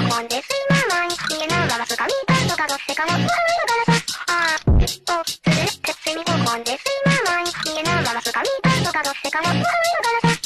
コンですいままん。逃げながらスカミーターとかどっちかの不安だからさ。すれ、鉄セミ合コンですいままん。逃げながらスカミーターとかどっちかの不安だからさ。